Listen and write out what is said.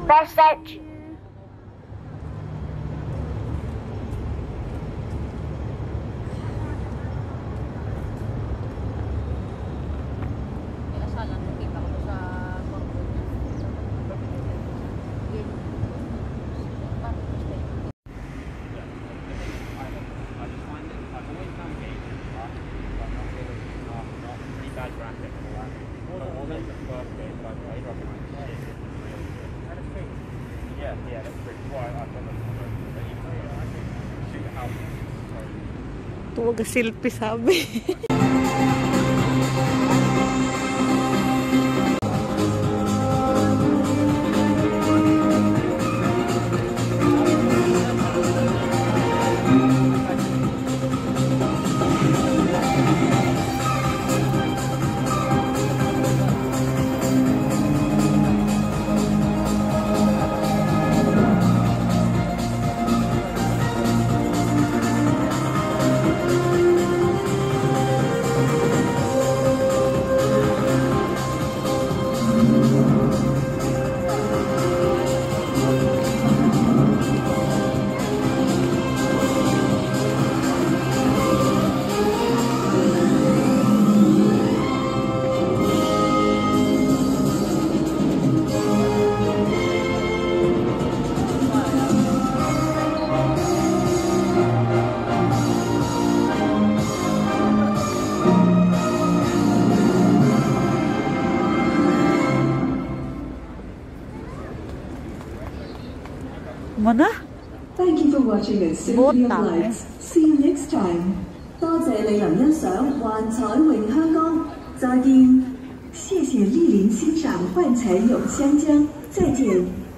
Press search. Tuwag silpi sabi. Mana? Thank you for watching at Symphony of Lights. See you next time. 多謝你能欣賞幻彩詠香江。再見。謝謝莅臨欣賞幻彩詠香江。再見。